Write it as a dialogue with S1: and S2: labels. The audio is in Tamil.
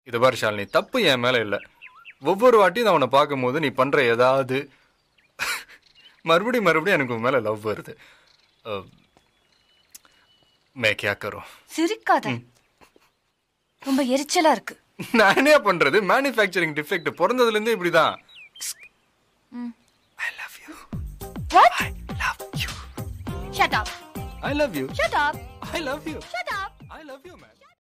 S1: இது பாரு ஷாலினி, தப்பு என் மேல இல்ல. ஒவ்வொரு வாட்டியும் நான் உன்னை பார்க்கும்போது நீ பண்ற ஏதாவது மறுபடியும் எனக்கு உன் மேல லவ் வருது. मैं क्या करूं?
S2: சிரிக்காத. ரொம்ப எரிச்சலா இருக்கு.
S1: நான் என்ன பண்றது? Manufacturing defect. பிறந்ததுல இருந்தே இப்படிதான். I love you.
S2: What?
S1: I love you.
S2: Shut up.
S1: I love you.
S2: Shut up.
S1: I love you.
S2: Shut